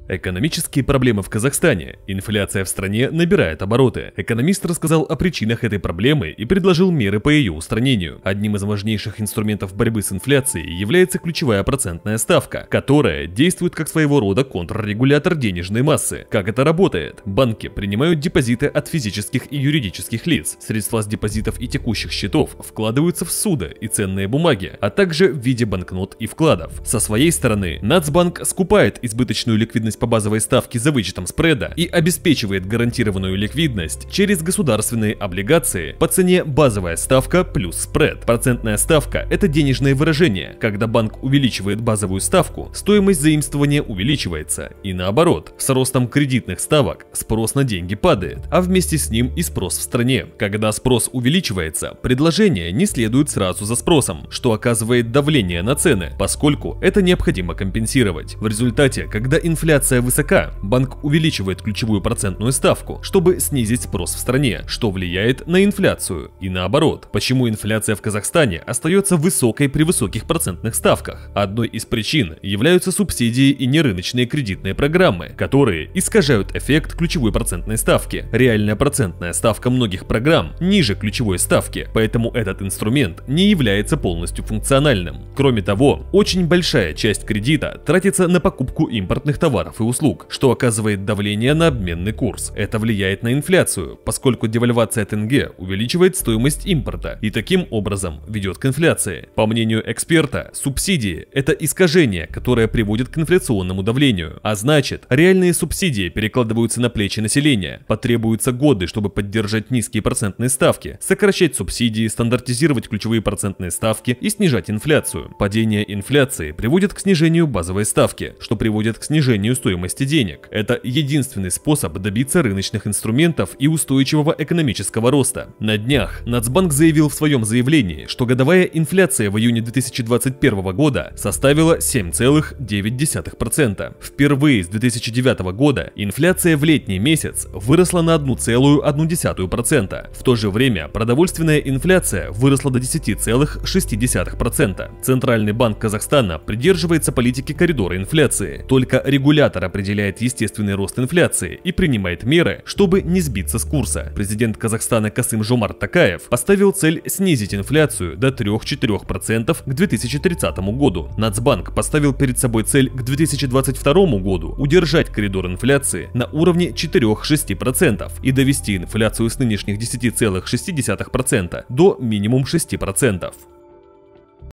Экономические проблемы в Казахстане. Инфляция в стране набирает обороты. Экономист рассказал о причинах этой проблемы и предложил меры по ее устранению. Одним из важнейших инструментов борьбы с инфляцией является ключевая процентная ставка, которая действует как своего рода контррегулятор денежной массы. Как это работает? Банки принимают депозиты от физических и юридических лиц. Средства с депозитов и текущих счетов вкладываются в суды и ценные бумаги, а также в виде банкнот и вкладов. Со своей стороны, Нацбанк скупает избыточную ликвидность по базовой ставке за вычетом спреда и обеспечивает гарантированную ликвидность через государственные облигации по цене базовая ставка плюс спред. Процентная ставка – это денежное выражение. Когда банк увеличивает базовую ставку, стоимость заимствования увеличивается. И наоборот, с ростом кредитных ставок спрос на деньги падает, а вместе с ним и спрос в стране. Когда спрос увеличивается, предложение не следует сразу за спросом, что оказывает давление на цены, поскольку это необходимо компенсировать. В результате, когда инфляция высока, банк увеличивает ключевую процентную ставку, чтобы снизить спрос в стране, что влияет на инфляцию. И наоборот, почему инфляция в Казахстане остается высокой при высоких процентных ставках? Одной из причин являются субсидии и нерыночные кредитные программы, которые искажают эффект ключевой процентной ставки. Реальная процентная ставка многих программ ниже ключевой ставки, поэтому этот инструмент не является полностью функциональным. Кроме того, очень большая часть кредита тратится на покупку импортных товаров и услуг, что оказывает давление на обменный курс. Это влияет на инфляцию, поскольку девальвация тенге увеличивает стоимость импорта и таким образом ведет к инфляции. По мнению эксперта, субсидии – это искажение, которое приводит к инфляционному давлению, а значит, реальные субсидии перекладываются на плечи населения. Потребуются годы, чтобы поддержать низкие процентные ставки, сокращать субсидии, стандартизировать ключевые процентные ставки и снижать инфляцию. Падение инфляции приводит к снижению базовой ставки, что приводит к снижению стоимости денег. Это единственный способ добиться рыночных инструментов и устойчивого экономического роста. На днях Нацбанк заявил в своем заявлении, что годовая инфляция в июне 2021 года составила 7,9%. Впервые с 2009 года инфляция в летний месяц выросла на 1,1%. В то же время продовольственная инфляция выросла до 10,6%. Центральный банк Казахстана придерживается политики коридора инфляции. Только регулятор определяет естественный рост инфляции и принимает меры, чтобы не сбиться с курса. Президент Казахстана Касым-Жомарт Токаев поставил цель снизить инфляцию до 3-4% к 2030 году. Нацбанк поставил перед собой цель к 2022 году удержать коридор инфляции на уровне 4-6% и довести инфляцию с нынешних 10,6% до минимум 6%.